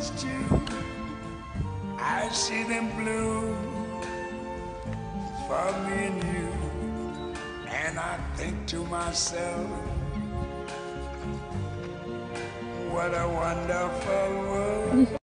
violets too. I see them bloom for me and you. And I think to myself, what a wonderful world.